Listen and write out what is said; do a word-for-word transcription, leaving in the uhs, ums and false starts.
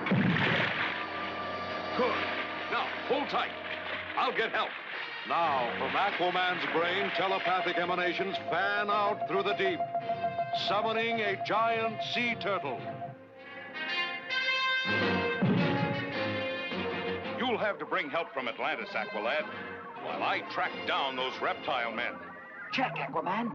Good. Now, hold tight. I'll get help. Now, from Aquaman's brain, telepathic emanations fan out through the deep, summoning a giant sea turtle. You'll have to bring help from Atlantis, Aqualad, while I track down those reptile men. Check, Aquaman.